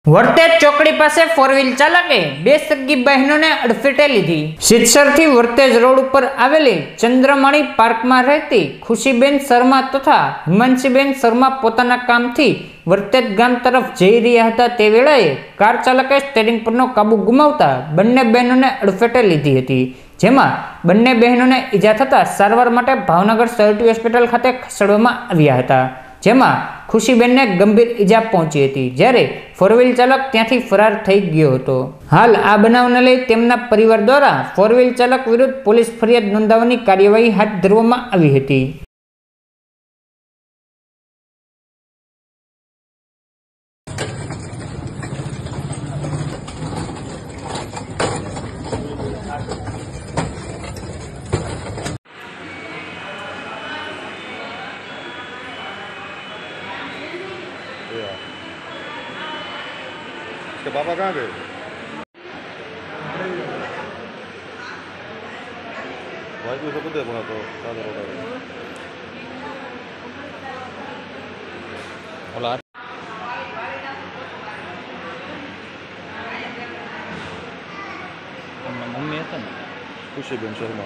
વર્તેજ ચોકડી પાસે four wheel ચાલકે બે સગી બહેનોને અડફેટે લીધી। સિદ્ધસરથી વર્તેજ રોડ ઉપર આવેલી ચંદ્રમણી પાર્કમાં રહેતી ખુશીબેન શર્મા તથા હિમાંશીબેન શર્મા પોતાના કામથી વર્તેજ ગામ તરફ જઈ રહ્યા હતા તે વેળાએ કાર ચાલકે સ્ટીયરિંગ પરનો કાબુ ગુમાવતા બંને બહેનોને અડફેટે લીધી હતી, જેમાં બંને બહેનોને ઈજા થતા સારવાર માટે ભાવનગર સર્ટી હોસ્પિટલ ખાતે ખસેડવામાં આવ્યા હતા, જેમાં ખુશીબેનને ગંભીર ઈજા પહોંચી હતી, જ્યારે ફોર વ્હીલ ચાલક ત્યાંથી ફરાર થઈ ગયો હતો। હાલ આ બનાવને લઈ તેમના પરિવાર દ્વારા ફોર વ્હીલ ચાલક વિરુદ્ધ પોલીસ ફરિયાદ નોંધાવવાની કાર્યવાહી હાથ ધરવામાં આવી હતી। इसके पापा कहाँ गए? भाई को सब दे बना तो सादा रोड़ा ओला मम्मी હતા ને ખુશીબેન શર્મા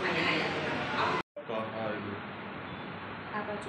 આ બાજુ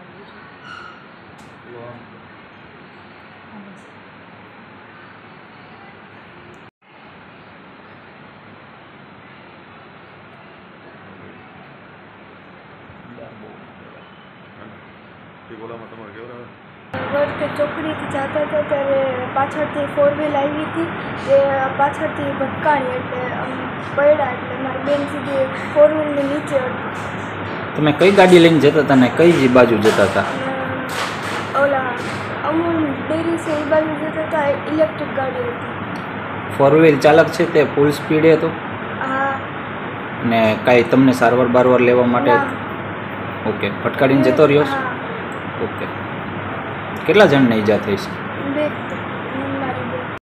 ठीक बोला मैं तुम्हारे क्यों रहा વર્તેજ ચોકડીથી જતા હતા ત્યારે પાછળથી ફોર વ્હીલ આવી હતી, એ પાછળથી ભટકાણી એટલે પડ્યા એટલે મારી બેન સીધી ફોર વ્હીલની નીચે હતી। તમે કઈ ગાડી લઈને જતા હતા ને કઈ બાજુ જતા હતા? અને ઓલા અમૂલ ડેરી છે એ બાજુ જતા હતા, ઇલેક્ટ્રિક ગાડી હતી। ફોર વ્હીલ ચાલક છે તે ફૂલ સ્પીડે હતો હા ને કાંઈ તમને સારવાર બારવાર લેવા માટે? ના, ઓકે, ફટકારીને જતો રહ્યો છે? હા, ઓકે, કેટલા જણને ઈજા થઈ છે? બે